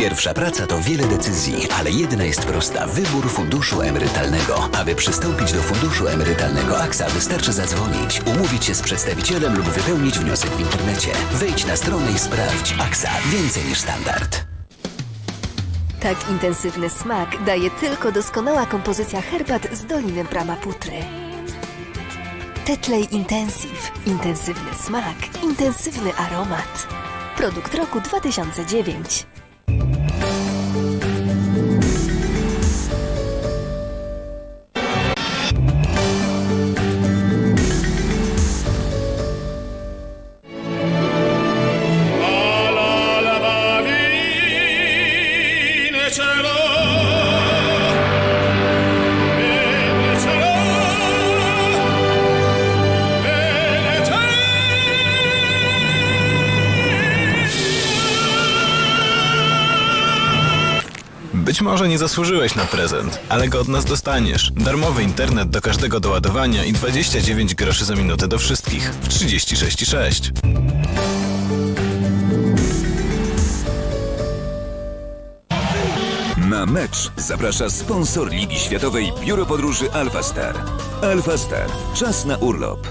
Pierwsza praca to wiele decyzji, ale jedna jest prosta. Wybór funduszu emerytalnego. Aby przystąpić do funduszu emerytalnego AXA wystarczy zadzwonić, umówić się z przedstawicielem lub wypełnić wniosek w internecie. Wejdź na stronę i sprawdź. AXA. Więcej niż standard. Tak intensywny smak daje tylko doskonała kompozycja herbat z Doliny Brahmaputry. Tetley Intensive. Intensywny smak, intensywny aromat. Produkt roku 2009. Być może nie zasłużyłeś na prezent, ale go od nas dostaniesz. Darmowy internet do każdego doładowania i 29 groszy za minutę do wszystkich w 36,6. Na mecz zaprasza sponsor Ligi Światowej Biuro Podróży Alphastar. Alphastar. Czas na urlop.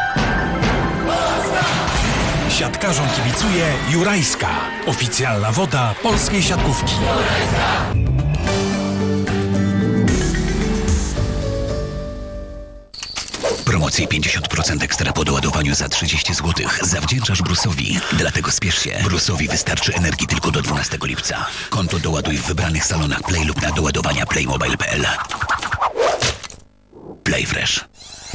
Siatkarzom kibicuje Jurajska, oficjalna woda polskiej siatkówki. Promocje 50% ekstra po doładowaniu za 30 zł zawdzięczasz Brusowi. Dlatego spiesz się. Brusowi wystarczy energii tylko do 12 lipca. Konto doładuj w wybranych salonach Play lub na doładowania playmobile.pl. Play Fresh.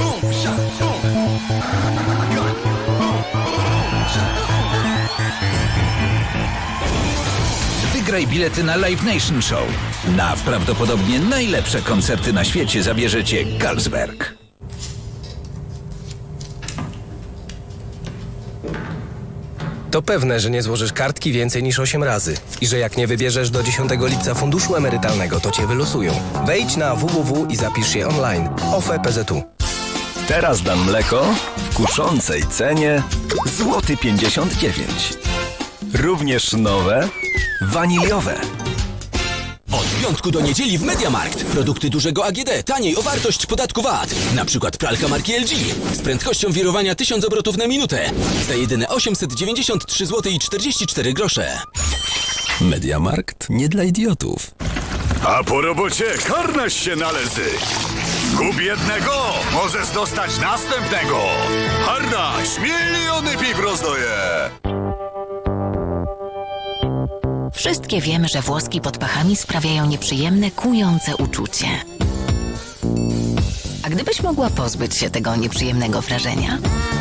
Wygraj bilety na Live Nation Show. Na prawdopodobnie najlepsze koncerty na świecie zabierze Cię Carlsberg. To pewne, że nie złożysz kartki więcej niż 8 razy i że jak nie wybierzesz do 10 lipca funduszu emerytalnego, to Cię wylosują. Wejdź na www i zapisz się online. OFE PZU. Teraz dam mleko w kuszącej cenie złoty 59. Również nowe, waniliowe. Od piątku do niedzieli w MediaMarkt. Produkty dużego AGD taniej o wartość podatku VAT. Na przykład pralka marki LG z prędkością wirowania 1000 obrotów na minutę za jedyne 893 zł i 44 grosze. MediaMarkt nie dla idiotów. A po robocie harnaś się należy. Kup jednego, możesz dostać następnego. Harnaś, miliony piw rozdaje. Wszystkie wiemy, że włoski pod pachami sprawiają nieprzyjemne, kujące uczucie. A gdybyś mogła pozbyć się tego nieprzyjemnego wrażenia?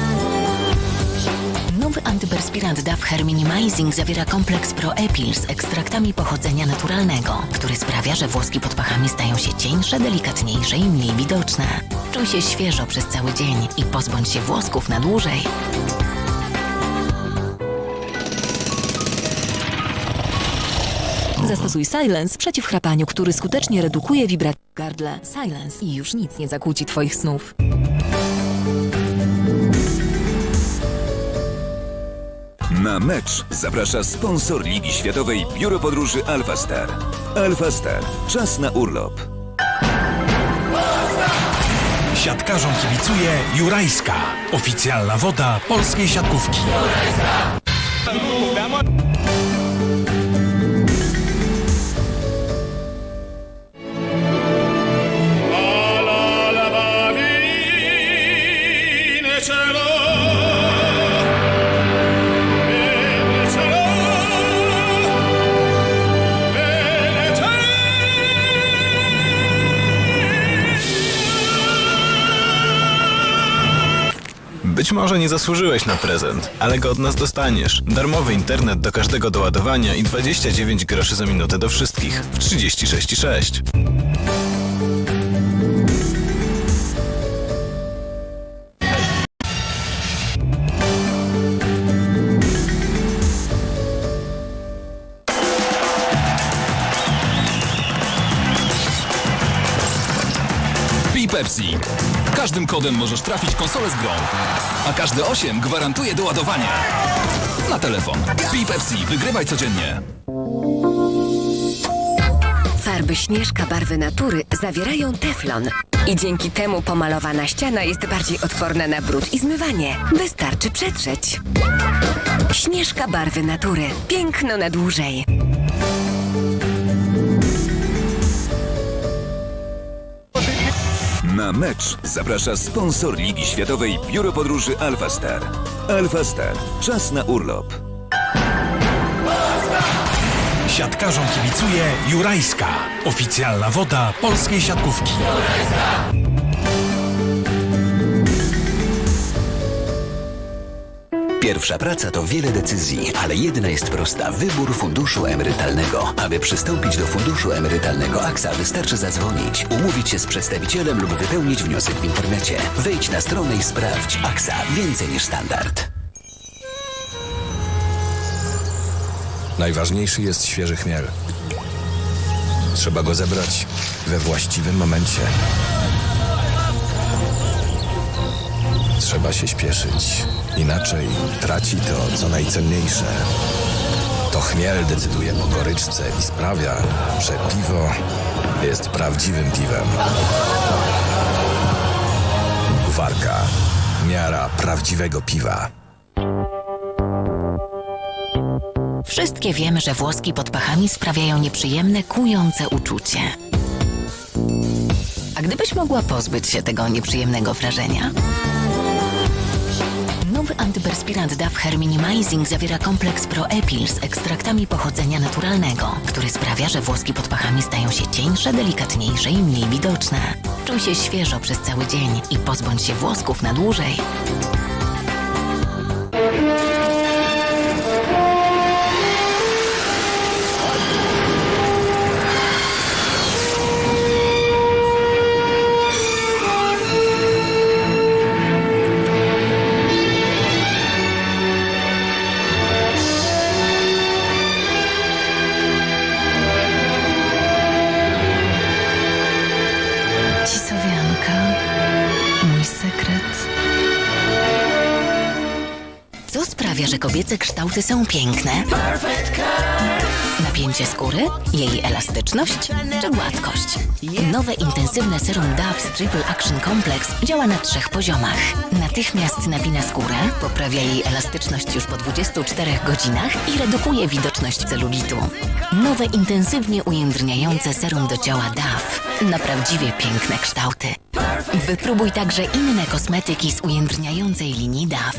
Nowy antyperspirant DAF Hair Minimizing zawiera kompleks Pro Epil z ekstraktami pochodzenia naturalnego, który sprawia, że włoski pod pachami stają się cieńsze, delikatniejsze i mniej widoczne. Czuj się świeżo przez cały dzień i pozbądź się włosków na dłużej. Zastosuj Silence przeciw chrapaniu, który skutecznie redukuje wibracje w gardle. Silence i już nic nie zakłóci Twoich snów. Na mecz zaprasza sponsor Ligi Światowej Biuro Podróży Alphastar. Alphastar. Czas na urlop. Siatkarzom kibicuje Jurajska, oficjalna woda polskiej siatkówki. Być może nie zasłużyłeś na prezent, ale go od nas dostaniesz. Darmowy internet do każdego doładowania i 29 groszy za minutę do wszystkich w 36,6. Pepsi. Każdym kodem możesz trafić konsolę z grą, a każdy 8 gwarantuje doładowanie. Na telefon. Pij Pepsi, wygrywaj codziennie. Farby Śnieżka barwy natury zawierają teflon i dzięki temu pomalowana ściana jest bardziej odporna na brud i zmywanie. Wystarczy przetrzeć. Śnieżka barwy natury. Piękno na dłużej. Na mecz zaprasza sponsor Ligi Światowej Biuro Podróży Alfa Star. Alfa Star. Czas na urlop. Siatkarzom kibicuje Jurajska. Oficjalna woda polskiej siatkówki. Pierwsza praca to wiele decyzji, ale jedna jest prosta. Wybór funduszu emerytalnego. Aby przystąpić do funduszu emerytalnego AXA, wystarczy zadzwonić, umówić się z przedstawicielem lub wypełnić wniosek w internecie. Wejdź na stronę i sprawdź. AXA. Więcej niż standard. Najważniejszy jest świeży chmiel. Trzeba go zebrać we właściwym momencie. Trzeba się śpieszyć. Inaczej traci to, co najcenniejsze. To chmiel decyduje po goryczce i sprawia, że piwo jest prawdziwym piwem. Warka. Miara prawdziwego piwa. Wszystkie wiemy, że włoski pod pachami sprawiają nieprzyjemne, kujące uczucie. A gdybyś mogła pozbyć się tego nieprzyjemnego wrażenia? Nowy antyperspirant DAF Hair Minimizing zawiera kompleks Pro Epil z ekstraktami pochodzenia naturalnego, który sprawia, że włoski pod pachami stają się cieńsze, delikatniejsze i mniej widoczne. Czuj się świeżo przez cały dzień i pozbądź się włosków na dłużej. Że kobiece kształty są piękne? Napięcie skóry? Jej elastyczność? Czy gładkość? Nowe intensywne serum DAF z Triple Action Complex działa na 3 poziomach. Natychmiast napina skórę, poprawia jej elastyczność już po 24 godzinach i redukuje widoczność celulitu. Nowe intensywnie ujędrniające serum do ciała DAF na prawdziwie piękne kształty. Wypróbuj także inne kosmetyki z ujędrniającej linii DAF.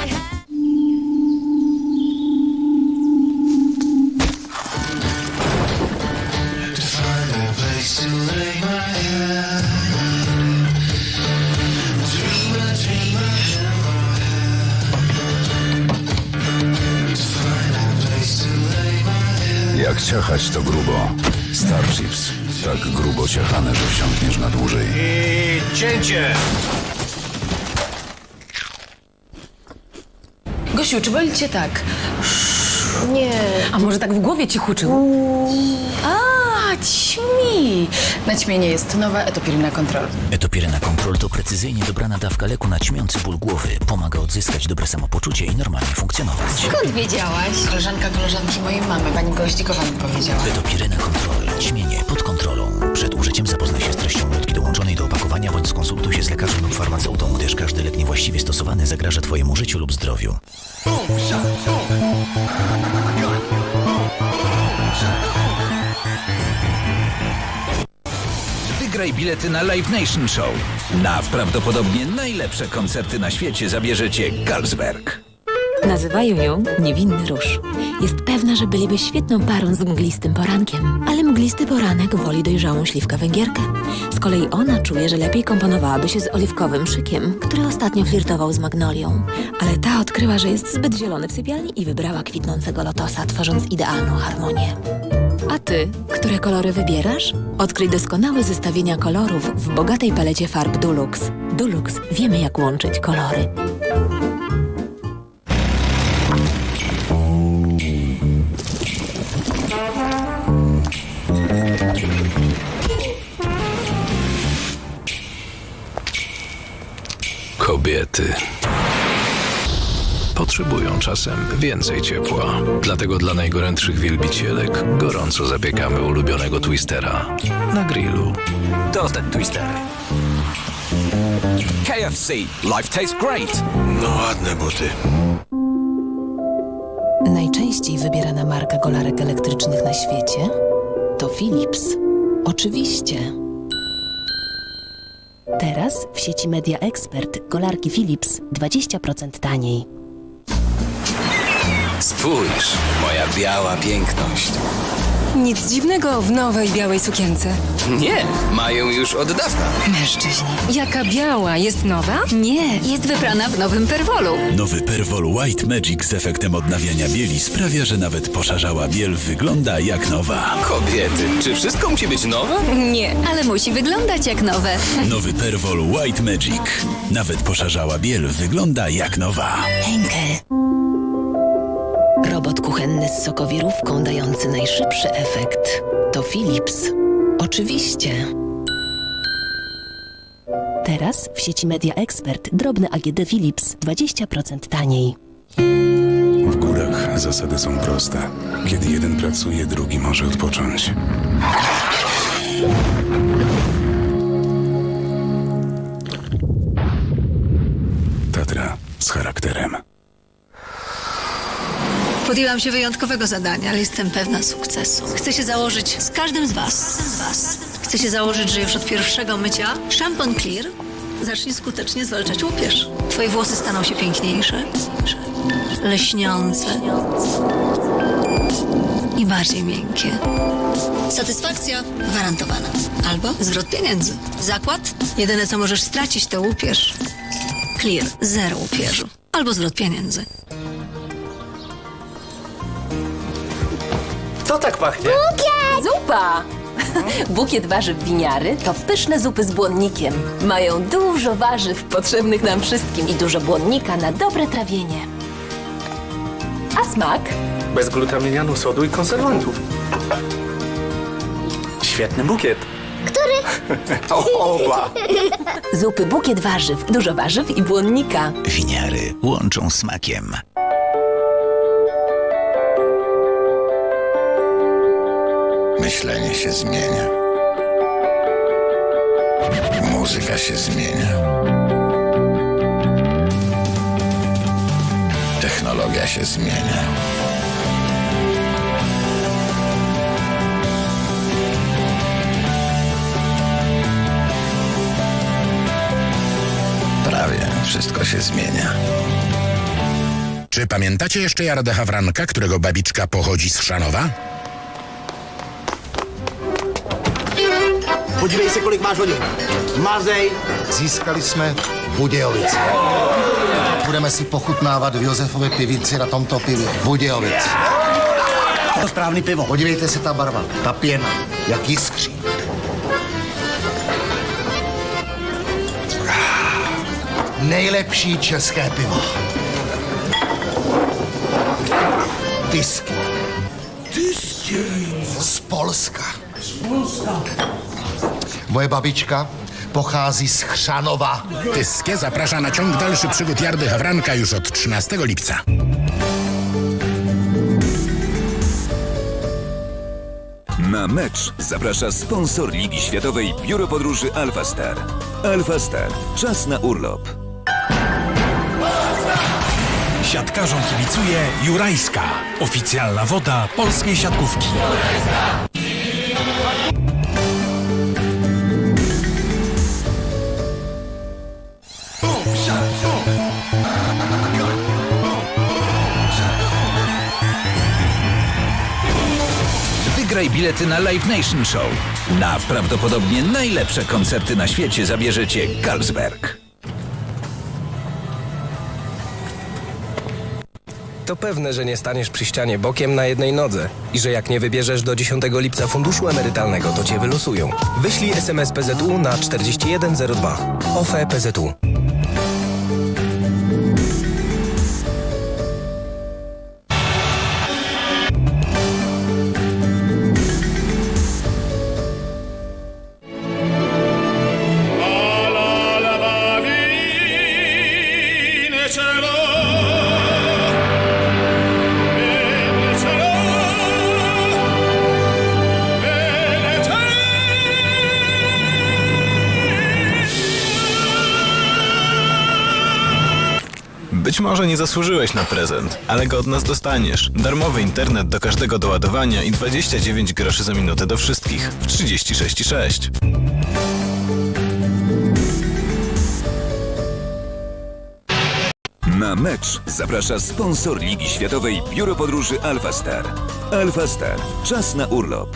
Jak ciachać to grubo. Star Chips. Tak grubo ciachane, że wsiąkniesz na dłużej. I cięcie! Gosiu, czy boli cię tak? Nie. A może tak w głowie ci huczył? Ćmi! Na ćmienie jest nowa Etopiryna Control. Etopiryna Control to precyzyjnie dobrana dawka leku na ćmiący ból głowy. Pomaga odzyskać dobre samopoczucie i normalnie funkcjonować. Skąd wiedziałaś? Koleżanki mojej mamy, pani Goździkowa mi powiedziała. Etopiryna Control. Ćmienie pod kontrolą. Przed użyciem zapoznaj się z treścią ulotki dołączonej do opakowania bądź skonsultuj się z lekarzem lub farmaceutą, gdyż każdy lek niewłaściwie stosowany zagraża twojemu życiu lub zdrowiu. Wygraj bilety na Live Nation Show. Na prawdopodobnie najlepsze koncerty na świecie zabierze cię Carlsberg. Nazywają ją Niewinny Róż. Jest pewna, że byliby świetną parą z mglistym porankiem, ale mglisty poranek woli dojrzałą śliwkę węgierkę. Z kolei ona czuje, że lepiej komponowałaby się z oliwkowym szykiem, który ostatnio flirtował z magnolią. Ale ta odkryła, że jest zbyt zielony w sypialni i wybrała kwitnącego lotosa, tworząc idealną harmonię. A ty, które kolory wybierasz? Odkryj doskonałe zestawienia kolorów w bogatej palecie farb Dulux. Dulux, wiemy jak łączyć kolory. Kobiety. potrzebują czasem więcej ciepła. Dlatego dla najgorętszych wielbicielek gorąco zapiekamy ulubionego twistera na grillu. Toasted Twister. KFC. Life tastes great. No ładne buty. Najczęściej wybierana marka golarek elektrycznych na świecie to Philips. Oczywiście. Teraz w sieci Media Expert golarki Philips 20% taniej. Spójrz, moja biała piękność. Nic dziwnego w nowej białej sukience. Nie, mają już od dawna. Mężczyźni. Jaka biała? Jest nowa? Nie, jest wybrana w nowym Perwolu. Nowy Perwol White Magic z efektem odnawiania bieli sprawia, że nawet poszarzała biel wygląda jak nowa. Kobiety, czy wszystko musi być nowe? Nie, ale musi wyglądać jak nowe. Nowy Perwol White Magic. Nawet poszarzała biel wygląda jak nowa. Henkel. Robot kuchenny z sokowirówką dający najszybszy efekt to Philips. Oczywiście. Teraz w sieci Media Expert drobny AGD Philips 20% taniej. W górach zasady są proste. Kiedy jeden pracuje, drugi może odpocząć. Tatra z charakterem. Podjęłam się wyjątkowego zadania, ale jestem pewna sukcesu. Chcę się założyć z każdym z was. Chcę się założyć, że już od pierwszego mycia szampon Clear zacznie skutecznie zwalczać łupież. Twoje włosy staną się piękniejsze, leśniące i bardziej miękkie. Satysfakcja gwarantowana. Albo zwrot pieniędzy. Zakład? Jedyne, co możesz stracić, to łupież. Clear. 0 łupieżu. Albo zwrot pieniędzy. Co tak pachnie? Bukiet! Zupa! Bukiet warzyw winiary to pyszne zupy z błonnikiem. Mają dużo warzyw potrzebnych nam wszystkim i dużo błonnika na dobre trawienie. A smak? Bez glutaminianu, sodu i konserwantów. Świetny bukiet. Który? Oba. Zupy bukiet warzyw. Dużo warzyw i błonnika. Winiary łączą smakiem. Myślenie się zmienia. Muzyka się zmienia. Technologia się zmienia. Prawie wszystko się zmienia. Czy pamiętacie jeszcze Jarda Hawranka, którego babiczka pochodzi z Chrzanowa? Podívej se, kolik máš hodin. Mazej. Získali jsme Budějovice. Budeme si pochutnávat v Josefově pivici na tomto pivě. Budějovic. To správný pivo. Podívejte se, ta barva, ta pěna, jak jiskří. Nejlepší české pivo. Whisky. Whisky. Z Polska. Moje babička pochází z Chrzanova. Tyskie zaprasza na ciąg dalszy przygód Jardy Hawranka już od 13 lipca. Na mecz zaprasza sponsor Ligi Światowej Biuro Podróży Alfa Star. Alfa Star. Czas na urlop. Siatkarzom kibicuje Jurajska. Oficjalna woda polskiej siatkówki. Wygraj bilety na Live Nation Show. Na prawdopodobnie najlepsze koncerty na świecie zabierzecie Carlsberg. To pewne, że nie staniesz przy ścianie bokiem na jednej nodze i że jak nie wybierzesz do 10 lipca funduszu emerytalnego, to cię wylosują. Wyślij SMS PZU na 4102. OFE PZU. Być może nie zasłużyłeś na prezent, ale go od nas dostaniesz. Darmowy internet do każdego doładowania i 29 groszy za minutę do wszystkich w 36,6. Na mecz zaprasza sponsor Ligi Światowej Biuro Podróży Alfa Star. Alfa Star. Czas na urlop.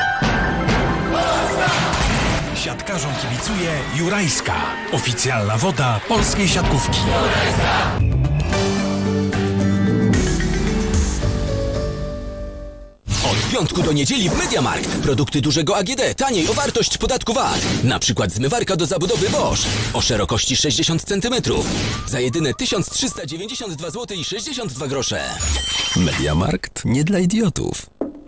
Siatkarzom kibicuje Jurajska. Oficjalna woda polskiej siatkówki. Od piątku do niedzieli w MediaMarkt. Produkty dużego AGD, taniej o wartość podatku VAT. Na przykład zmywarka do zabudowy Bosch o szerokości 60 cm. Za jedyne 1392 zł i 62 grosze. MediaMarkt nie dla idiotów.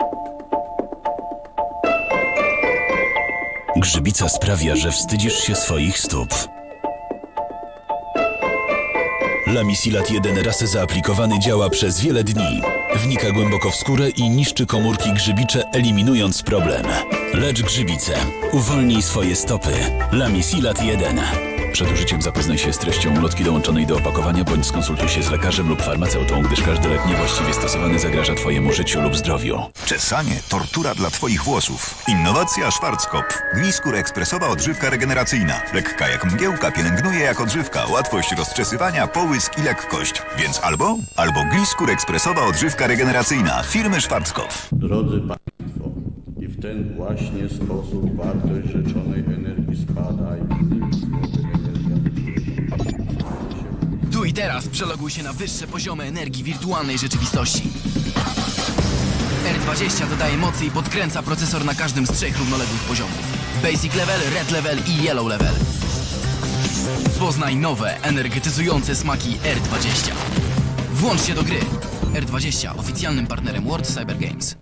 Grzybica sprawia, że wstydzisz się swoich stóp. Lamisilat 1 raz zaaplikowany działa przez wiele dni. Wnika głęboko w skórę i niszczy komórki grzybicze, eliminując problem. Lecz grzybicę. Uwolnij swoje stopy. Lamisilat 1. Przed użyciem zapoznaj się z treścią ulotki dołączonej do opakowania bądź skonsultuj się z lekarzem lub farmaceutą, gdyż każdy lek niewłaściwie stosowany zagraża Twojemu życiu lub zdrowiu. Czesanie, tortura dla Twoich włosów. Innowacja Schwarzkopf. Gliskur ekspresowa odżywka regeneracyjna. Lekka jak mgiełka, pielęgnuje jak odżywka. Łatwość rozczesywania, połysk i lekkość. Więc albo Gliskur ekspresowa odżywka regeneracyjna firmy Schwarzkopf. Drodzy Państwo, i w ten właśnie sposób wartość rzeczonej energii spada i tu i teraz przeloguj się na wyższe poziomy energii wirtualnej rzeczywistości. R20 dodaje mocy i podkręca procesor na każdym z 3 równoległych poziomów. Basic Level, Red Level i Yellow Level. Poznaj nowe, energetyzujące smaki R20. Włącz się do gry. R20, oficjalnym partnerem World Cyber Games.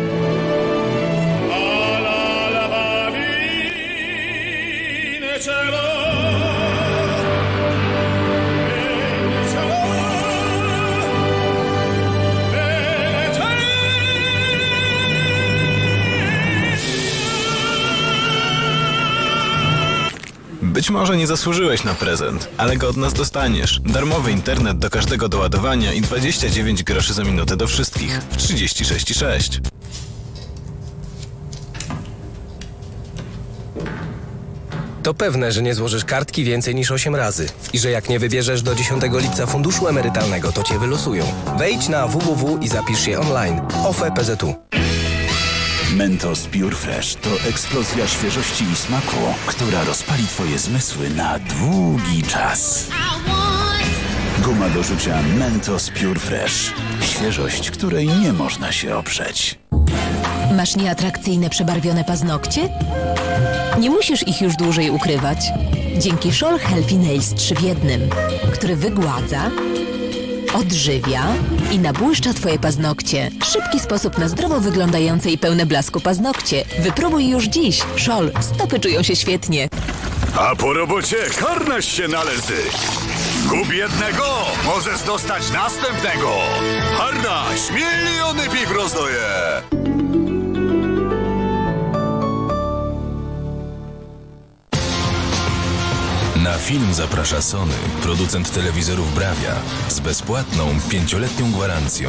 Być może nie zasłużyłeś na prezent, ale go od nas dostaniesz. Darmowy internet do każdego doładowania i 29 groszy za minutę do wszystkich w 36,6. To pewne, że nie złożysz kartki więcej niż 8 razy i że jak nie wybierzesz do 10 lipca funduszu emerytalnego, to cię wylosują. Wejdź na www i zapisz się online. OFE PZU. Mentos Pure Fresh to eksplozja świeżości i smaku, która rozpali Twoje zmysły na długi czas. Guma do rzucia Mentos Pure Fresh. Świeżość, której nie można się oprzeć. Masz nieatrakcyjne, przebarwione paznokcie? Nie musisz ich już dłużej ukrywać. Dzięki Scholl Healthy Nails 3 w 1, który wygładza, odżywia i nabłyszcza Twoje paznokcie. Szybki sposób na zdrowo wyglądające i pełne blasku paznokcie. Wypróbuj już dziś. Scholl, stopy czują się świetnie. A po robocie harnaś się należy. Kup jednego, możesz dostać następnego. Harnaś, miliony piw rozdaje. Na film zaprasza Sony, producent telewizorów Bravia, z bezpłatną 5-letnią gwarancją.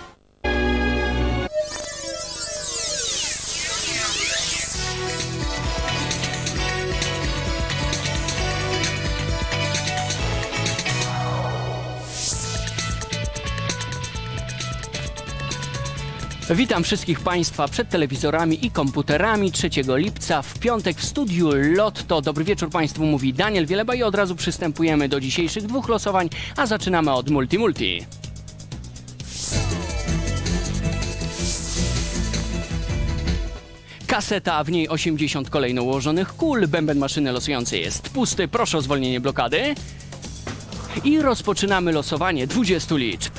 Witam wszystkich Państwa przed telewizorami i komputerami 3 lipca w piątek w studiu Lotto. Dobry wieczór Państwu, mówi Daniel Wieleba i od razu przystępujemy do dzisiejszych 2 losowań, a zaczynamy od Multi. Kaseta, a w niej 80 kolejno ułożonych kul. Bęben maszyny losującej jest pusty. Proszę o zwolnienie blokady. I rozpoczynamy losowanie 20 liczb.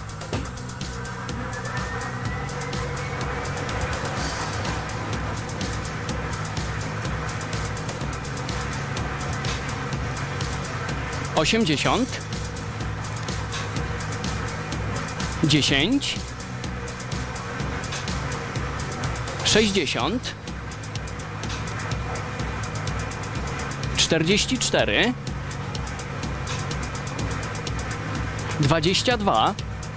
$80, 10, 60, 44, 22,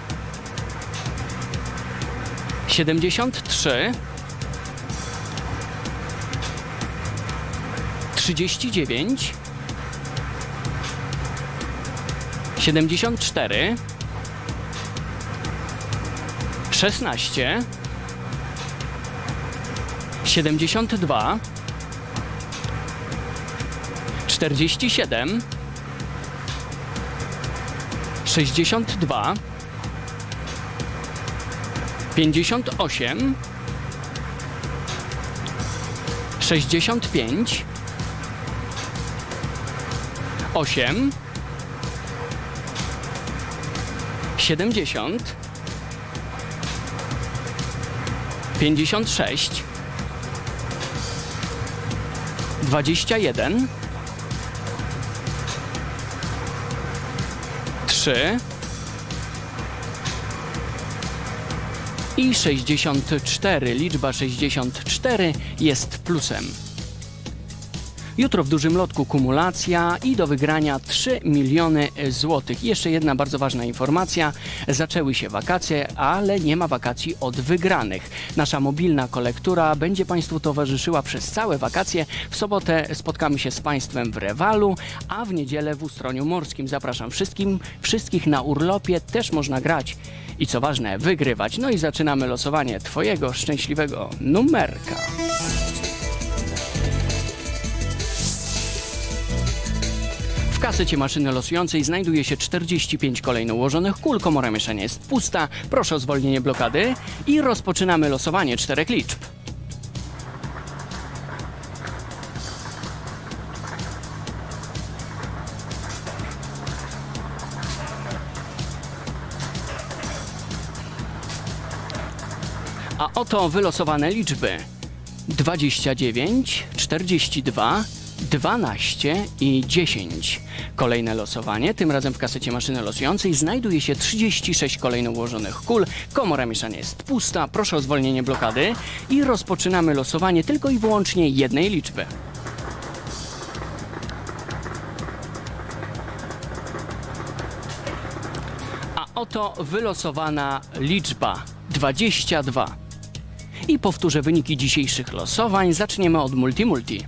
73, 39, 74, 16, 72, 47, 62, 58, 65, 8, 70, 56, 21, 3 i 64. Liczba 64 jest plusem. Jutro w dużym lotku kumulacja i do wygrania 3 miliony złotych. Jeszcze jedna bardzo ważna informacja. Zaczęły się wakacje, ale nie ma wakacji od wygranych. Nasza mobilna kolektura będzie Państwu towarzyszyła przez całe wakacje. W sobotę spotkamy się z Państwem w Rewalu, a w niedzielę w Ustroniu Morskim. Zapraszam wszystkich na urlopie. Też można grać i co ważne, wygrywać. No i zaczynamy losowanie Twojego szczęśliwego numerka. W kasecie maszyny losującej znajduje się 45 kolejno ułożonych kul. Komora mieszania jest pusta. Proszę o zwolnienie blokady i rozpoczynamy losowanie 4 liczb. A oto wylosowane liczby: 29, 42, 12 i 10. Kolejne losowanie, tym razem w kasecie maszyny losującej znajduje się 36 kolejno ułożonych kul. Komora mieszania jest pusta. Proszę o zwolnienie blokady i rozpoczynamy losowanie tylko i wyłącznie jednej liczby. A oto wylosowana liczba 22. I powtórzę wyniki dzisiejszych losowań. Zaczniemy od multi.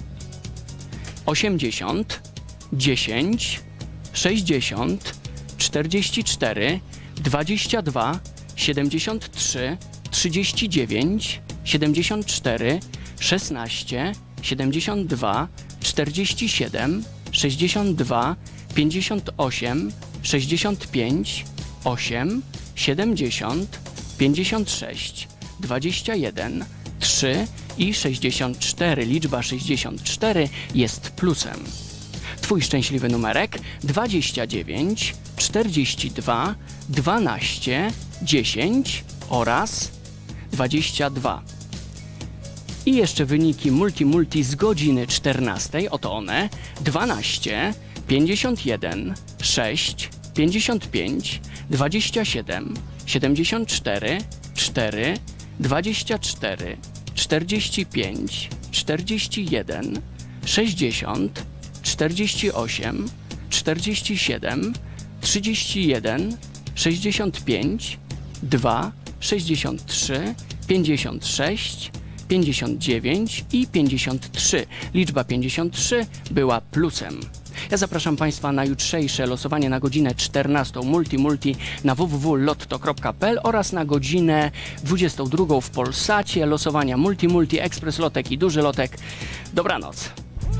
80, 10, 60, 44, 22, 73, 39, 74, 16, 72, 47, 62, 58, 65, 8, 70, 56, 21, 3 i 64. Liczba 64 jest plusem. Twój szczęśliwy numerek 29, 42, 12, 10 oraz 22. I jeszcze wyniki multi z godziny 14. Oto one: 12, 51, 6, 55, 27, 74, 4, 24, 45, 41, 60, 48, 47, 31, 65, 2, 63, 56, 59 i 53. Liczba 53 była plusem. Ja zapraszam Państwa na jutrzejsze losowanie na godzinę 14 multi na www.lotto.pl oraz na godzinę 22 w Polsacie. Losowania multi, ekspres lotek i duży lotek. Dobranoc.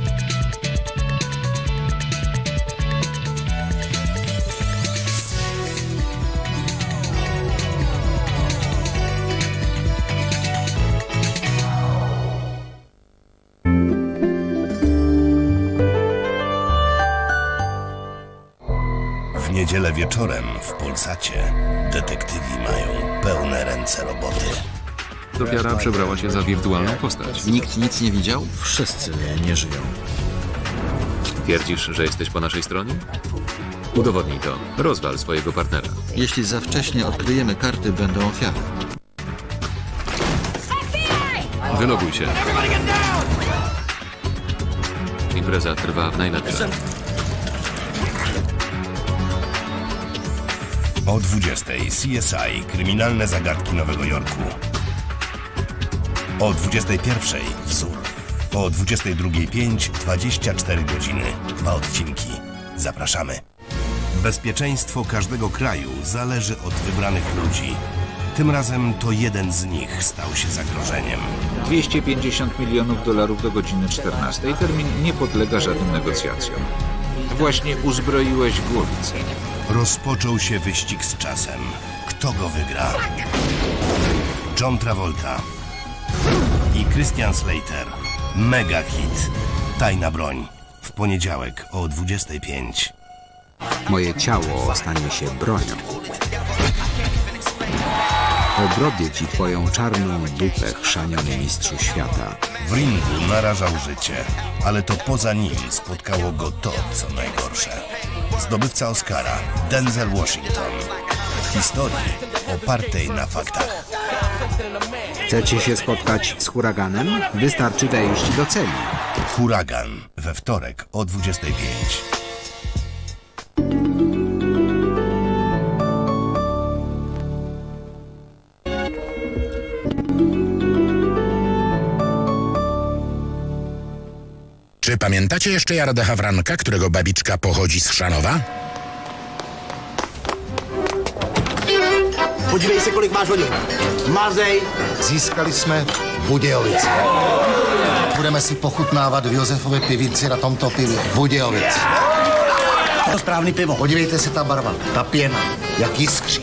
W niedzielę wieczorem w Polsacie detektywi mają pełne ręce roboty. Ofiara przebrała się za wirtualną postać. Nikt nic nie widział? Wszyscy nie żyją. Twierdzisz, że jesteś po naszej stronie? Udowodnij to. Rozwal swojego partnera. Jeśli za wcześnie odkryjemy karty, będą ofiary. Wyloguj się. Impreza trwa w najlepsze. O 20 CSI Kryminalne zagadki Nowego Jorku. O 21 Wzór. O 22:05 24 godziny. 2 odcinki. Zapraszamy. Bezpieczeństwo każdego kraju zależy od wybranych ludzi. Tym razem to jeden z nich stał się zagrożeniem. 250 milionów dolarów do godziny 14. Termin nie podlega żadnym negocjacjom. Właśnie uzbroiłeś głowicę. Rozpoczął się wyścig z czasem. Kto go wygra? John Travolta i Christian Slater. Mega hit. Tajna broń. W poniedziałek o 25. Moje ciało stanie się bronią. Obrobię ci twoją czarną dupę, chrzaniony mistrzu świata. W ringu narażał życie, ale to poza nim spotkało go to, co najgorsze. Zdobywca Oscara, Denzel Washington. W historii opartej na faktach. Chcecie się spotkać z huraganem? Wystarczy wejść do celi. Huragan. We wtorek o 25. Czy pamiętacie jeszcze Jarada Hawranka, którego babiczka pochodzi z Chrzanowa? Podívej se, kolik máš hodin. Mazej. Získali jsme Budějovice. Budeme si pochutnávat v Josefově pivici na tomto pivě. Budějovice. To správný pivo. Podívejte se, ta barva, ta pěna, jak jiskří.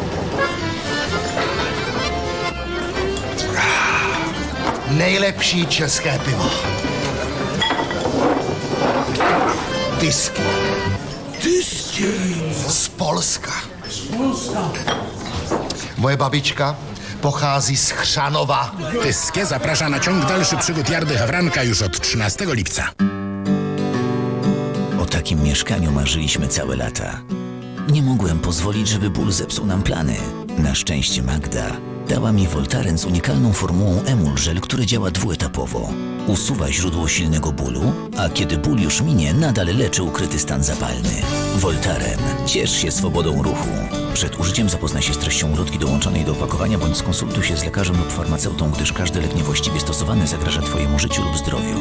Nejlepší české pivo. Tysky. Tysky. Z Polska. Moje babička pochází z Chrzanowa. Tyskie zaprasza na ciąg dalszy przygód Jardy Hawranka już od 13 lipca. O takim mieszkaniu marzyliśmy całe lata. Nie mogłem pozwolić, żeby ból zepsuł nam plany. Na szczęście Magda dała mi Voltaren z unikalną formułą Emulgel, który działa dwuetapowo. Usuwa źródło silnego bólu, a kiedy ból już minie, nadal leczy ukryty stan zapalny. Voltaren. Ciesz się swobodą ruchu. Przed użyciem zapoznaj się z treścią ulotki dołączonej do opakowania bądź skonsultuj się z lekarzem lub farmaceutą, gdyż każdy lek niewłaściwie stosowany zagraża Twojemu życiu lub zdrowiu.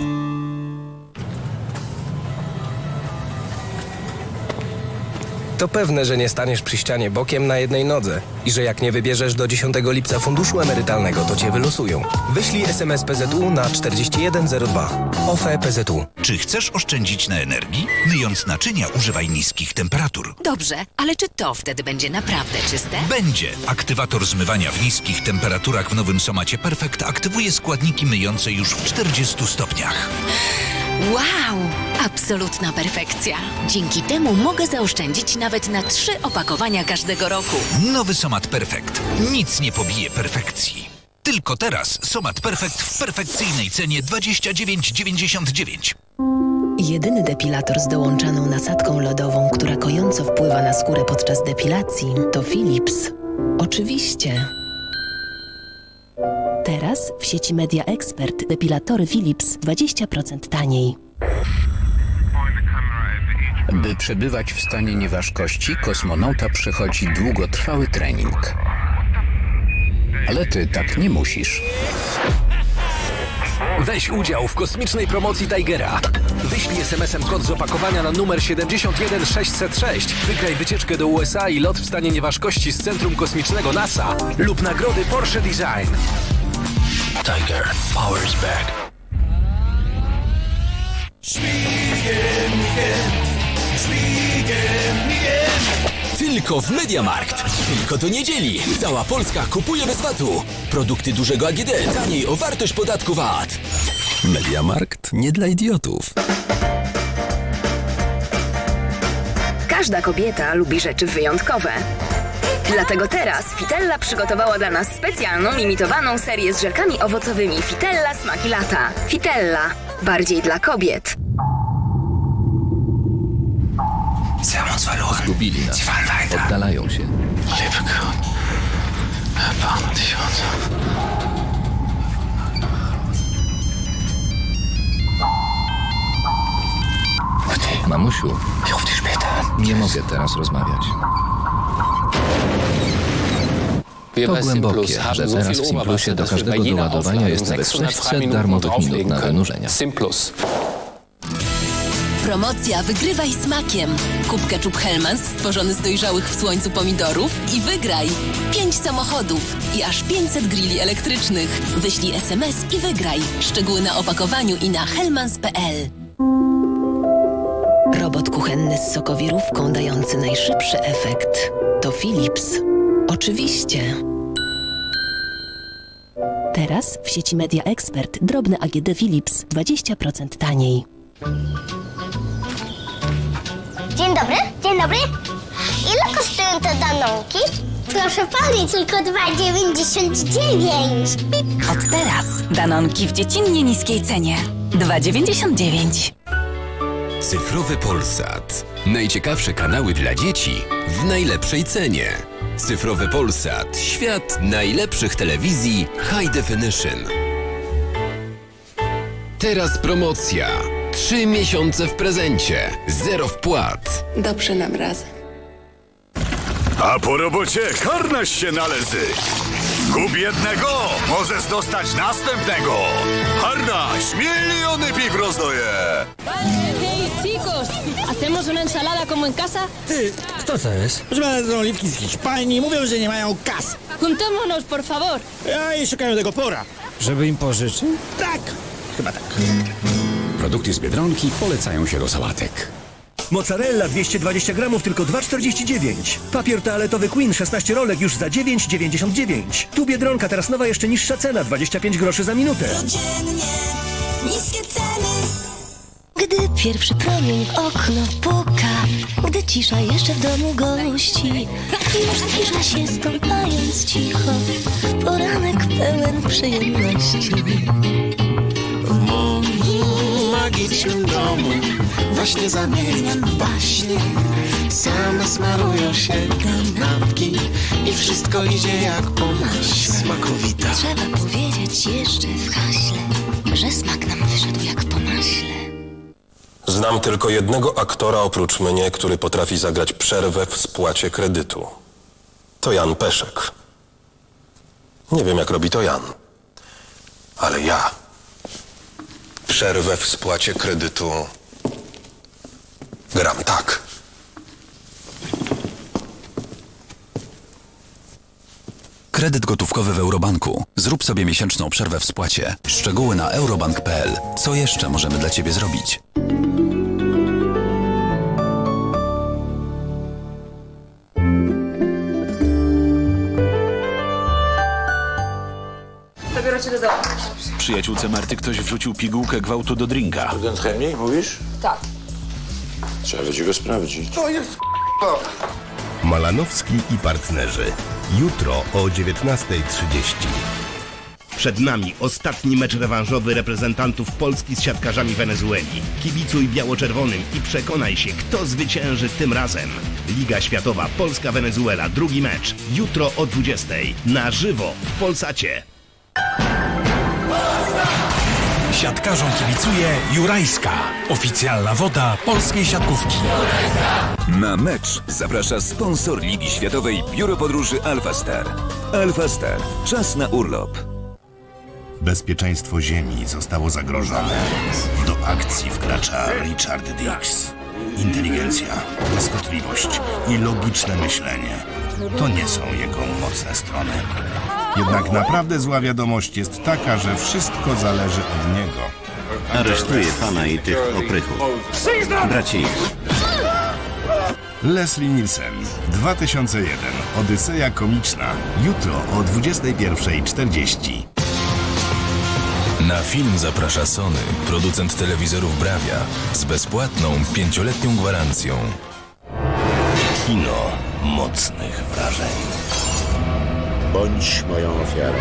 To pewne, że nie staniesz przy ścianie bokiem na jednej nodze i że jak nie wybierzesz do 10 lipca funduszu emerytalnego, to cię wylosują. Wyślij SMS PZU na 4102. OFE PZU. Czy chcesz oszczędzić na energii? Myjąc naczynia, używaj niskich temperatur. Dobrze, ale czy to wtedy będzie naprawdę czyste? Będzie. Aktywator zmywania w niskich temperaturach w nowym Somacie Perfect aktywuje składniki myjące już w 40 stopniach. Wow! Absolutna perfekcja. Dzięki temu mogę zaoszczędzić nawet na 3 opakowania każdego roku. Nowy Somat Perfect. Nic nie pobije perfekcji. Tylko teraz Somat Perfect w perfekcyjnej cenie 29,99. Jedyny depilator z dołączaną nasadką lodową, która kojąco wpływa na skórę podczas depilacji, to Philips. Oczywiście. Teraz w sieci Media Expert depilatory Philips 20% taniej. By przebywać w stanie nieważkości, kosmonauta przechodzi długotrwały trening. Ale ty tak nie musisz. Weź udział w kosmicznej promocji Tigera. Wyślij SMS-em kod z opakowania na numer 71606. Wygraj wycieczkę do USA i lot w stanie nieważkości z Centrum Kosmicznego NASA lub nagrody Porsche Design. Tiger, power is back. Tylko w MediaMarkt. Tylko do niedzieli. Cała Polska kupuje bez VAT-u. Produkty dużego AGD taniej o wartość podatku VAT. MediaMarkt nie dla idiotów. Każda kobieta lubi rzeczy wyjątkowe. Dlatego teraz Fitella przygotowała dla nas specjalną, limitowaną serię z żelkami owocowymi Fitella Smaki Lata. Fitella. Bardziej dla kobiet. Zgubili nas. Oddalają się. Mamusiu, nie mogę teraz rozmawiać. To głębokie, że teraz w Simplusie do każdego doładowania jest nawet 600 darmowych minut na wynurzenia. Promocja Wygrywaj smakiem. Kup ketchup Hellmann's stworzony z dojrzałych w słońcu pomidorów i wygraj 5 samochodów i aż 500 grilli elektrycznych. Wyślij SMS i wygraj. Szczegóły na opakowaniu i na hellmans.pl. Robot kuchenny z sokowirówką dający najszybszy efekt to Philips. Oczywiście. Teraz w sieci Media Expert drobne AGD Philips 20% taniej. Dzień dobry, dzień dobry. Ile kosztują te danonki? Proszę pani, tylko 2,99. Od teraz danonki w dziecinnie niskiej cenie. 2,99. Cyfrowy Polsat. Najciekawsze kanały dla dzieci w najlepszej cenie. Cyfrowy Polsat. Świat najlepszych telewizji High Definition. Teraz promocja. 3 miesiące w prezencie. 0 wpłat. Dobrze nam razem. A po robocie harnaś się należy. Kup jednego, możesz dostać następnego. Harnaś, miliony piw rozdaje. Hey, chicos, ¿hacemos una ensalada como en casa? Ty, kto to jest? Proszę, są oliwki z Hiszpanii, mówią, że nie mają kas. Juntémonos, por favor. Ja i szukają tego pora. Żeby im pożyczyć? Tak, chyba tak. Produkty z Biedronki polecają się do sałatek. Mozzarella 220 gramów tylko 2,49. Papier toaletowy Queen 16 rolek już za 9,99. Tu Biedronka, teraz nowa jeszcze niższa cena, 25 groszy za minutę. Codziennie niskie ceny. Gdy pierwszy promień w okno puka, gdy cisza jeszcze w domu gości i już zbliża się stąpając cicho, poranek pełen przyjemności. W moim magicznym domu właśnie zamieniam w baśnie. Same smarują się kanapki i wszystko idzie jak po maśle. Smakowita. Trzeba powiedzieć jeszcze w haśle, że smak nam wyszedł jak po maśle. Znam tylko jednego aktora oprócz mnie, który potrafi zagrać przerwę w spłacie kredytu. To Jan Peszek. Nie wiem, jak robi to Jan, ale ja przerwę w spłacie kredytu gram tak. Kredyt gotówkowy w Eurobanku. Zrób sobie miesięczną przerwę w spłacie. Szczegóły na eurobank.pl. Co jeszcze możemy dla Ciebie zrobić? Dobiorę cię do domu. Przyjaciółce Marty ktoś wrzucił pigułkę gwałtu do drinka. Student chemii, mówisz? Tak. Trzeba będzie go sprawdzić. To jest Malanowski i partnerzy. Jutro o 19:30. Przed nami ostatni mecz rewanżowy reprezentantów Polski z siatkarzami Wenezueli. Kibicuj biało-czerwonym i przekonaj się, kto zwycięży tym razem. Liga Światowa Polska-Wenezuela, drugi mecz. Jutro o 20:00. Na żywo w Polsacie. Siatkarzom kibicuje Jurajska, oficjalna woda polskiej siatkówki. Na mecz zaprasza sponsor Ligi Światowej Biuro Podróży Alphastar. Alphastar. Czas na urlop. Bezpieczeństwo Ziemi zostało zagrożone. Do akcji wkracza Richard Dix. Inteligencja, błyskotliwość i logiczne myślenie to nie są jego mocne strony. Jednak naprawdę zła wiadomość jest taka, że wszystko zależy od niego. Aresztuję pana i tych oprychów. Braci. Leslie Nielsen, 2001. Odyseja komiczna. Jutro o 21:40. Na film zaprasza Sony, producent telewizorów Bravia, z bezpłatną 5-letnią gwarancją. Kino mocnych wrażeń. Bądź moją ofiarą.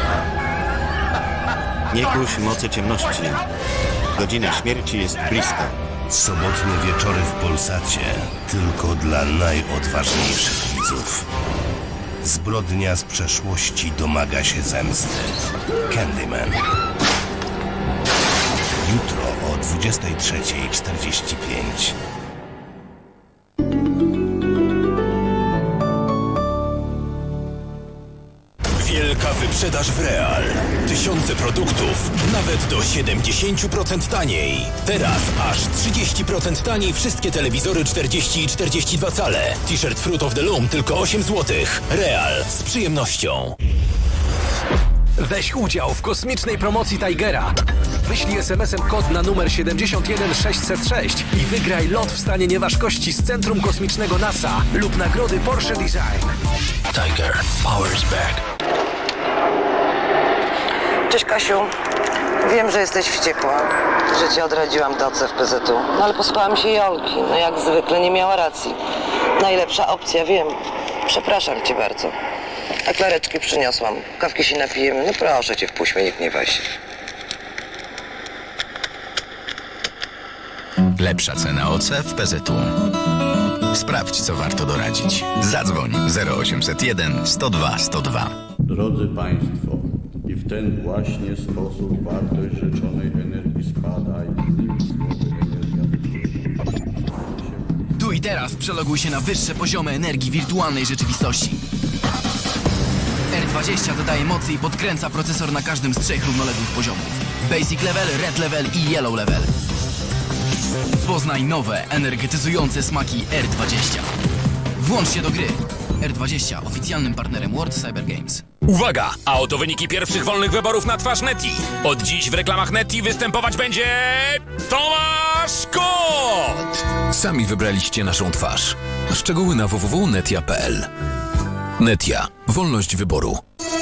Nie kuś mocy ciemności. Godzina śmierci jest bliska. Sobotnie wieczory w Polsacie tylko dla najodważniejszych widzów. Zbrodnia z przeszłości domaga się zemsty. Candyman. Jutro o 23:45. Wielka wyprzedaż w Real. Tysiące produktów, nawet do 70% taniej. Teraz aż 30% taniej wszystkie telewizory 40 i 42 cale. T-shirt Fruit of the Loom tylko 8 zł. Real, z przyjemnością. Weź udział w kosmicznej promocji Tigera. Wyślij SMS-em kod na numer 71606 i wygraj lot w stanie nieważkości z Centrum Kosmicznego NASA lub nagrody Porsche Design. Tiger, powers back. Cześć Kasiu, wiem, że jesteś wściekła, że cię odradziłam do CFPZ-u, no ale posłuchałam się Jolki, no jak zwykle nie miała racji. Najlepsza opcja, wiem. Przepraszam cię bardzo. A klareczki przyniosłam. Kawki się napijemy. No proszę cię, wpuść mnie, nie gniewaj się. Lepsza cena OC w PZU. Sprawdź, co warto doradzić. Zadzwoń 0801 102 102. Drodzy Państwo, i w ten właśnie sposób wartość rzeczonej energii spada i Tu i teraz przeloguj się na wyższe poziomy energii wirtualnej rzeczywistości. R20 dodaje mocy i podkręca procesor na każdym z 3 równoległych poziomów. Basic Level, Red Level i Yellow Level. Poznaj nowe, energetyzujące smaki R20. Włącz się do gry. R20, oficjalnym partnerem World Cyber Games. Uwaga! A oto wyniki pierwszych wolnych wyborów na twarz Neti. Od dziś w reklamach Neti występować będzie... Tomasz Kot! Sami wybraliście naszą twarz. Szczegóły na www.netia.pl. Netia. Wolność wyboru.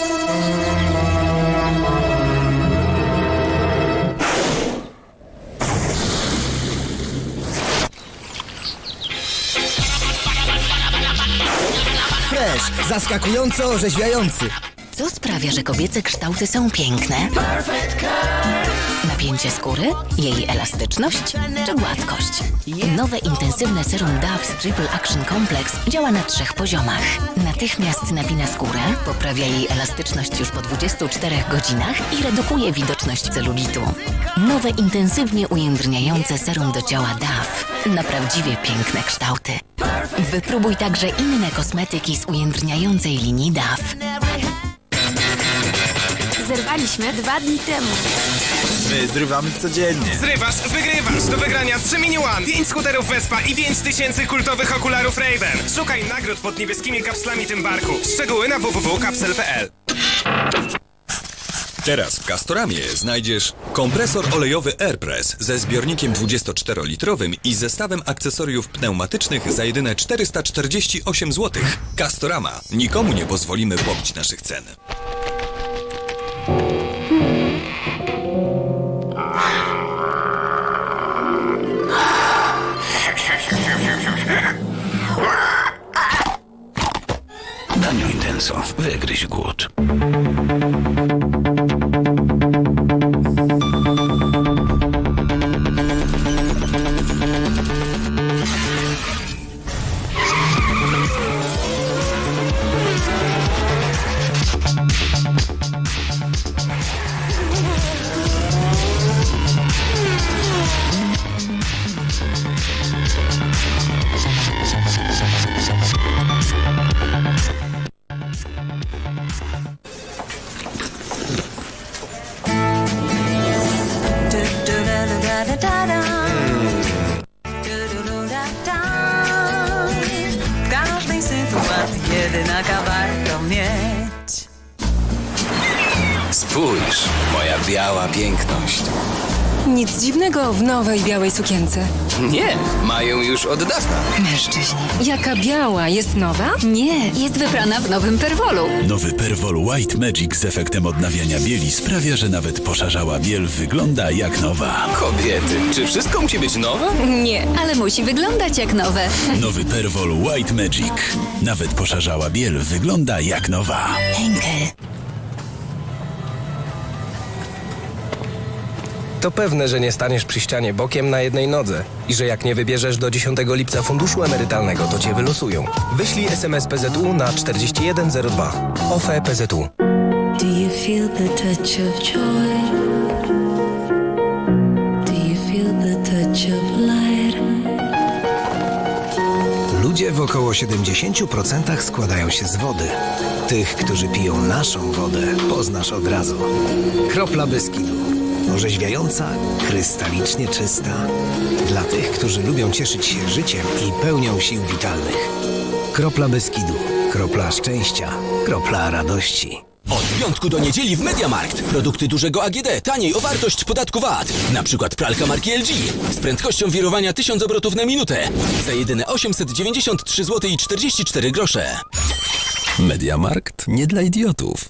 Fresh, zaskakująco orzeźwiający. Co sprawia, że kobiece kształty są piękne? Napięcie skóry? Jej elastyczność? Czy gładkość? Nowe intensywne serum Dove z Triple Action Complex działa na 3 poziomach. Natychmiast napina skórę, poprawia jej elastyczność już po 24 godzinach i redukuje widoczność celulitu. Nowe intensywnie ujędrniające serum do ciała Dove. Na prawdziwie piękne kształty. Wypróbuj także inne kosmetyki z ujędrniającej linii Dove. Zerwaliśmy 2 dni temu. My zrywamy codziennie. Zrywasz, wygrywasz. Do wygrania 3 Mini One, 5 skuterów Vespa i 5000 kultowych okularów Ray-Ban. Szukaj nagród pod niebieskimi kapslami Tymbarku. Szczegóły na www.kapsel.pl. Teraz w Castoramie znajdziesz kompresor olejowy AirPress ze zbiornikiem 24-litrowym i zestawem akcesoriów pneumatycznych za jedyne 448 zł. Castorama. Nikomu nie pozwolimy pobić naszych cen. Danio Intenso. Wygryź głód. W każdej sytuacji jedyna warto mieć. Spójrz, moja biała piękność. Nic dziwnego w nowej białej sukience. Nie, mają już od dawna. Mężczyźni. Jaka biała? Jest nowa? Nie, jest wybrana w nowym Perwolu. Nowy Perwol White Magic z efektem odnawiania bieli sprawia, że nawet poszarzała biel wygląda jak nowa. Kobiety, czy wszystko musi być nowe? Nie, ale musi wyglądać jak nowe. Nowy Perwol White Magic. Nawet poszarzała biel wygląda jak nowa. Henkel. To pewne, że nie staniesz przy ścianie bokiem na jednej nodze i że jak nie wybierzesz do 10 lipca funduszu emerytalnego, to cię wylosują. Wyślij SMS PZU na 4102. OFE PZU. Do you feel the touch of joy? Do you feel the touch of light? Ludzie w około 70% składają się z wody. Tych, którzy piją naszą wodę, poznasz od razu. Kropla Beskidu. Orzeźwiająca, krystalicznie czysta. Dla tych, którzy lubią cieszyć się życiem i pełnią sił witalnych. Kropla Beskidu. Kropla szczęścia. Kropla radości. Od piątku do niedzieli w MediaMarkt. Produkty dużego AGD, taniej o wartość podatku VAT. Na przykład pralka marki LG z prędkością wirowania 1000 obrotów na minutę. Za jedyne 893 zł i 44 grosze. MediaMarkt nie dla idiotów.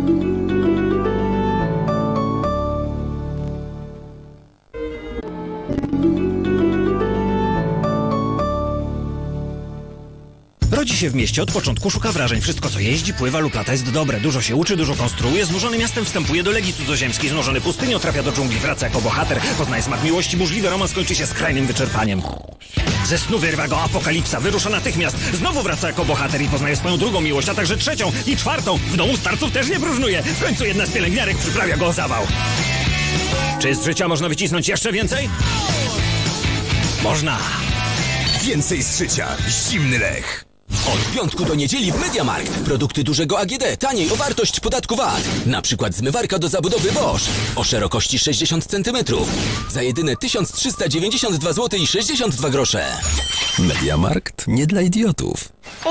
Rodzi się w mieście, od początku szuka wrażeń. Wszystko co jeździ, pływa lub lata jest dobre. Dużo się uczy, dużo konstruuje. Znużony miastem wstępuje do legii cudzoziemskiej. Znużony pustynią trafia do dżungli. Wraca jako bohater. Poznaje smak miłości. Burzliwy romans kończy się skrajnym wyczerpaniem. Ze snu wyrwa go apokalipsa. Wyrusza natychmiast. Znowu wraca jako bohater i poznaje swoją drugą miłość, a także trzecią i czwartą. W domu starców też nie próżnuje. W końcu jedna z pielęgniarek przyprawia go o zawał. Czy z życia można wycisnąć jeszcze więcej? Można. Więcej z życia. Zimny Lech. Od piątku do niedzieli w MediaMarkt. Produkty dużego AGD, taniej o wartość podatku VAT. Na przykład zmywarka do zabudowy Bosch o szerokości 60 cm. Za jedyne 1392 zł i 62 grosze. MediaMarkt nie dla idiotów.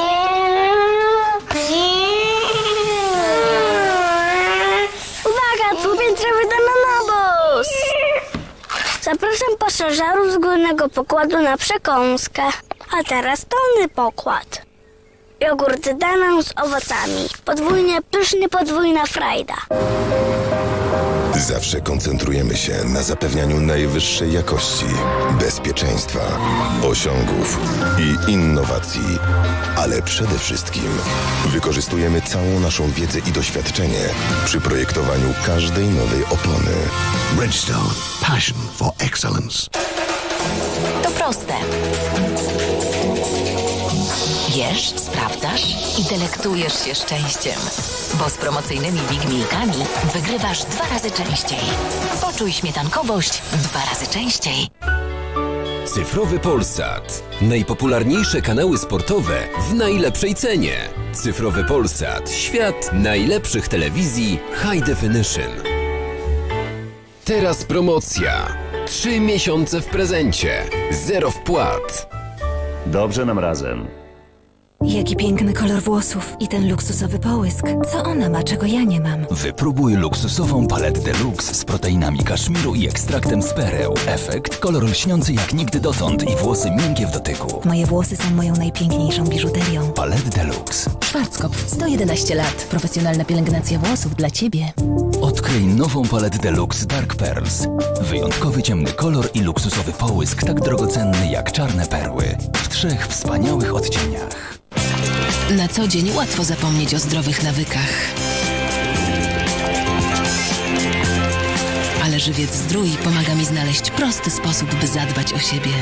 Uwaga, dwupiętrowy danonobus! Zapraszam pasażerów z górnego pokładu na przekąskę. A teraz dolny pokład. Jogurt Danone z owocami. Podwójnie pyszny, podwójna frajda. Zawsze koncentrujemy się na zapewnianiu najwyższej jakości, bezpieczeństwa, osiągów i innowacji. Ale przede wszystkim wykorzystujemy całą naszą wiedzę i doświadczenie przy projektowaniu każdej nowej opony. Bridgestone. Passion for excellence. To proste. Jesz, sprawdzasz i delektujesz się szczęściem. Bo z promocyjnymi Big Milkami wygrywasz 2 razy częściej. Poczuj śmietankowość 2 razy częściej. Cyfrowy Polsat. Najpopularniejsze kanały sportowe w najlepszej cenie. Cyfrowy Polsat. Świat najlepszych telewizji High Definition. Teraz promocja. 3 miesiące w prezencie. 0 wpłat. Dobrze nam razem. Jaki piękny kolor włosów i ten luksusowy połysk. Co ona ma, czego ja nie mam? Wypróbuj luksusową paletę Deluxe z proteinami kaszmiru i ekstraktem z pereł. Efekt: kolor lśniący jak nigdy dotąd i włosy miękkie w dotyku. Moje włosy są moją najpiękniejszą biżuterią. Palet Deluxe. Schwarzkopf, 111 lat. Profesjonalna pielęgnacja włosów dla Ciebie. Odkryj nową paletę Deluxe Dark Pearls. Wyjątkowy ciemny kolor i luksusowy połysk tak drogocenny jak czarne perły. W 3 wspaniałych odcieniach. Na co dzień łatwo zapomnieć o zdrowych nawykach. Ale Żywiec Zdrój pomaga mi znaleźć prosty sposób, by zadbać o siebie.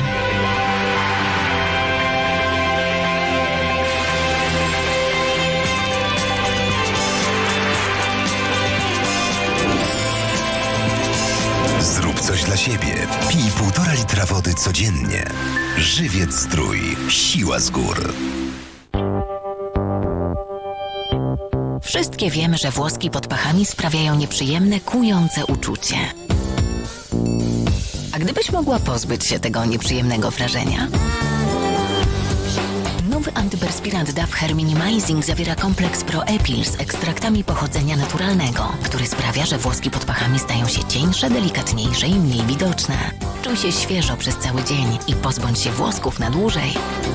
Zrób coś dla siebie. Pij 1,5 litra wody codziennie. Żywiec Zdrój. Siła z gór. Wszystkie wiemy, że włoski pod pachami sprawiają nieprzyjemne, kłujące uczucie. A gdybyś mogła pozbyć się tego nieprzyjemnego wrażenia? Nowy antyperspirant DAF Hair Minimizing zawiera kompleks Pro Epil z ekstraktami pochodzenia naturalnego, który sprawia, że włoski pod pachami stają się cieńsze, delikatniejsze i mniej widoczne. Czuj się świeżo przez cały dzień i pozbądź się włosków na dłużej.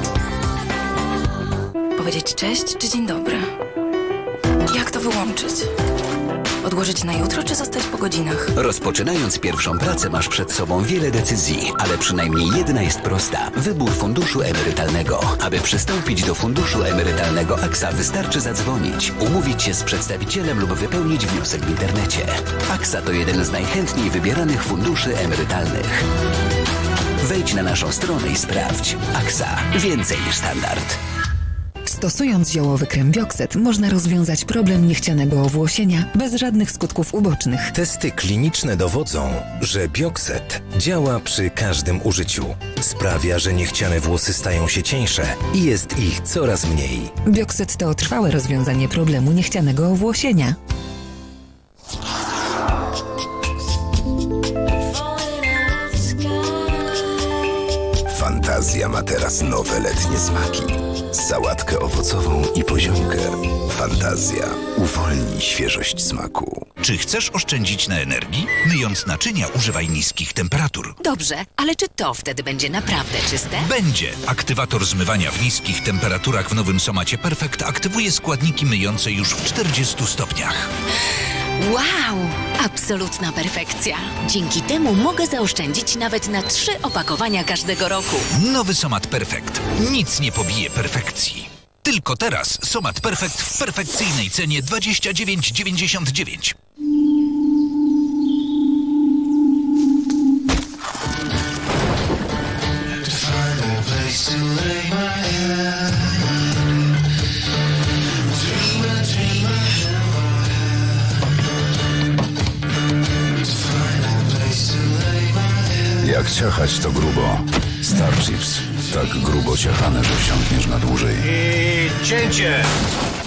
Powiedzieć cześć czy dzień dobry? Jak to wyłączyć? Odłożyć na jutro czy zostać po godzinach? Rozpoczynając pierwszą pracę masz przed sobą wiele decyzji, ale przynajmniej jedna jest prosta. Wybór funduszu emerytalnego. Aby przystąpić do funduszu emerytalnego AXA wystarczy zadzwonić, umówić się z przedstawicielem lub wypełnić wniosek w internecie. AXA to jeden z najchętniej wybieranych funduszy emerytalnych. Wejdź na naszą stronę i sprawdź. AXA. Więcej niż standard. Stosując ziołowy krem Bioxet można rozwiązać problem niechcianego owłosienia bez żadnych skutków ubocznych. Testy kliniczne dowodzą, że Bioxet działa przy każdym użyciu. Sprawia, że niechciane włosy stają się cieńsze i jest ich coraz mniej. Bioxet to trwałe rozwiązanie problemu niechcianego owłosienia. Fantazja ma teraz nowe letnie smaki. Sałatkę owocową i poziomkę. Fantazja uwolni świeżość smaku. Czy chcesz oszczędzić na energii? Myjąc naczynia używaj niskich temperatur. Dobrze, ale czy to wtedy będzie naprawdę czyste? Będzie. Aktywator zmywania w niskich temperaturach w nowym Somacie Perfect aktywuje składniki myjące już w 40 stopniach. Wow! Absolutna perfekcja. Dzięki temu mogę zaoszczędzić nawet na 3 opakowania każdego roku. Nowy Somat Perfect. Nic nie pobije perfekcji. Tylko teraz Somat Perfect w perfekcyjnej cenie 29,99. Jak ciachać to grubo. Star Chips. Tak grubo ciachane, że wsiąkniesz na dłużej. I cięcie!